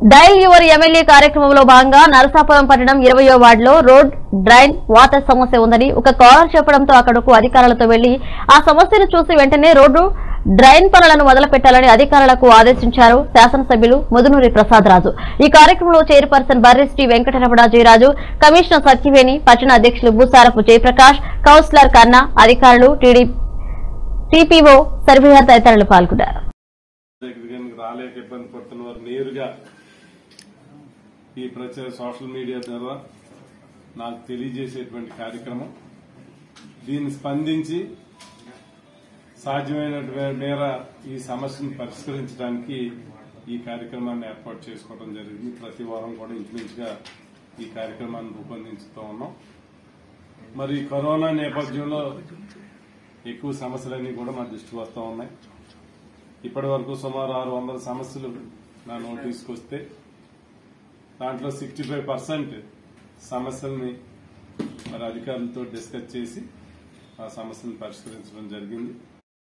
Dial your MLA కార్యక్రమంలో భాగంగా నరసాపురం పట్టణం 20వ వార్డులో రోడ్ డ్రైన్ వాటర్ సమస్య ఉందని ఒక కాలర్ చెప్పడంతో అక్కడకు అధికారులతో వెళ్లి ఆ సమస్యను చూసి వెంటనే రోడ్డు డ్రైన్ పనులను మొదలుపెట్టాలని అధికారులకు ఆదేశించారు శాసనసభ్యులు ముదునూరి ప్రసాద్ రాజు। ఈ కార్యక్రమంలో చైర్పర్సన్ బర్రెస్టి వెంకటరమణ జయరాజు, కమిషనర్ సత్యవేణి, పట్టణ అధ్యక్షులు భూసారపు జయప్రకాష్, కౌన్సిలర్ కన్నా, అధికారులు, టీపీఓ సర్వేయర్ తదితరులు పాల్గొన్నారు। ఈ ప్రచార సోషల్ మీడియా ద్వారా నాకు తెలియజేసేటువంటి కార్యక్రమం, దీన్ని స్పందించి సాధ్యమైనటువంటి మేర ఈ సమస్యను పరిష్కరించడానికి ఈ కార్యక్రమాన్ని ఏర్పాటు చేసుకోవడం జరిగింది। ప్రతి వారం కూడా ఇంచుమించుగా ఈ కార్యక్రమాన్ని రూపొందించుతూ ఉన్నాం। మరి కరోనా నేపథ్యంలో ఎక్కువ సమస్యలన్నీ కూడా మా దృష్టికి వస్తూ ఉన్నాయి। ఇప్పటి వరకు సుమారు 600 సమస్యలు నా నోటీస్కి వస్తే దాంట్లో 65% సమస్యల్ని మరి అధికారులతో డిస్కస్ చేసి ఆ సమస్యను పరిష్కరించడం జరిగింది।